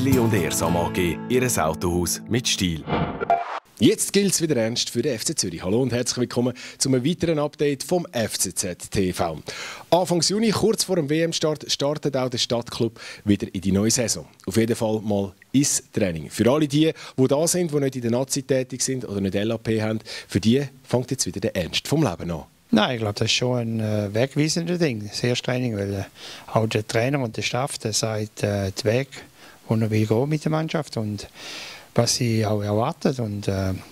Pirelli und Ersam AG, Ihr Autohaus mit Stil. Jetzt gilt es wieder ernst für den FC Zürich. Hallo und herzlich willkommen zu einem weiteren Update vom FCZ TV. Anfang Juni, kurz vor dem WM-Start, startet auch der Stadtklub wieder in die neue Saison. Auf jeden Fall mal ins Training. Für alle die da sind, die nicht in der Nazi tätig sind oder nicht LAP haben, für die fängt jetzt wieder der Ernst vom Leben an. Nein, ich glaube, das ist schon ein wegweisendes Ding, das erste Training, weil auch der Trainer und der Staff, der sagt den Weg, wo er will gehen mit der Mannschaft und was sie auch erwartet. Und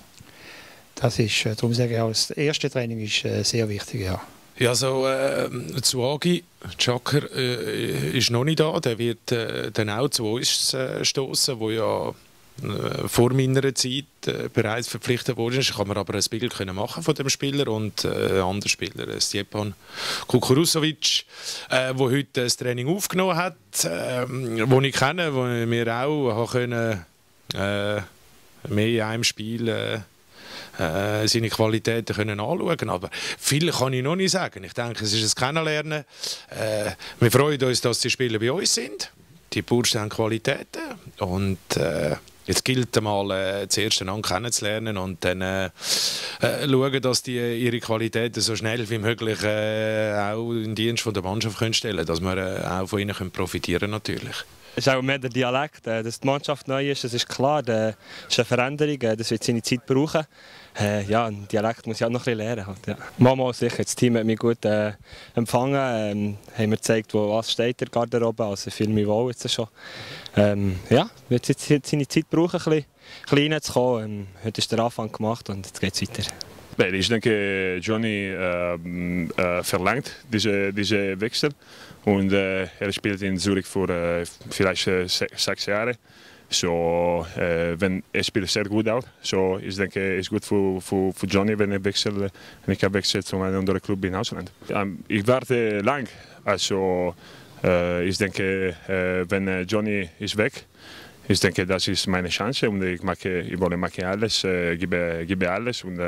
das ist, darum sage ich auch, das erste Training ist sehr wichtig. Ja. Ja, so zu Agi, Chakr ist noch nicht da. Der wird dann auch zu uns stoßen, wo ja vor meiner Zeit bereits verpflichtet wurde. Ich kann mir aber ein Bild machen von dem Spieler und ein anderer Spieler, Stjepan Kukurusovic, der heute das Training aufgenommen hat, den ich kenne, wo wir auch können, mehr in einem Spiel seine Qualitäten können anschauen. Aber viel kann ich noch nicht sagen. Ich denke, es ist ein Kennenlernen. Wir freuen uns, dass die Spieler bei uns sind. Die Burschen haben Qualitäten. Und jetzt gilt einmal, zuerst einander kennenzulernen und dann schauen, dass die ihre Qualitäten so schnell wie möglich auch in den Dienst der Mannschaft stellen können, dass wir auch von ihnen profitieren können, natürlich. Es ist auch mehr der Dialekt, dass die Mannschaft neu ist, das ist klar, das ist eine Veränderung, das wird seine Zeit brauchen. Ja, ein Dialekt muss ich auch noch ein bisschen lernen. Halt, ja. Mama sicher, das Team hat mich gut empfangen, haben mir gezeigt, wo was steht der Garderobe, also fühle mich wohl jetzt schon. Ja, wird jetzt seine Zeit brauchen, ein bisschen reinzukommen. Heute ist der Anfang gemacht und jetzt geht es weiter. Ich denke, Johnny verlangt diese Wechsel und er spielt in Zürich für vielleicht 6 Jahre. So, wenn er spielt sehr gut aus, so ich denke, es ist gut für Johnny, wenn er wechselt, zu einem anderen Club in Ausland. Ich warte lang, also ich denke, wenn Johnny ist weg. Ich denke, das ist meine Chance und ich will alles, gebe alles und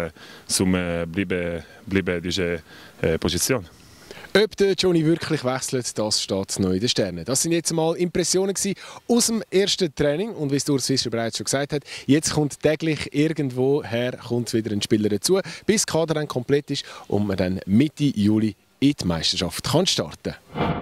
bleibe diese Position. Ob der Johnny wirklich wechselt, das steht noch in den Sternen. Das sind jetzt mal Impressionen aus dem ersten Training. Und wie es Urs Fischer bereits schon gesagt hat, jetzt kommt täglich irgendwoher wieder ein Spieler dazu, bis der Kader dann komplett ist und man dann Mitte Juli in die Meisterschaft starten kann.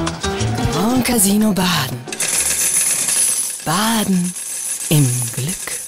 Casino Baden. Baden im Glück.